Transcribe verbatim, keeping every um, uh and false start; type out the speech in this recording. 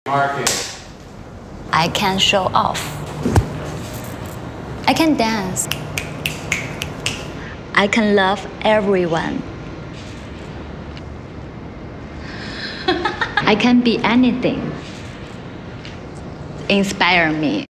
Market. I can show off. I can dance. I can love everyone. I can be anything. Inspire me.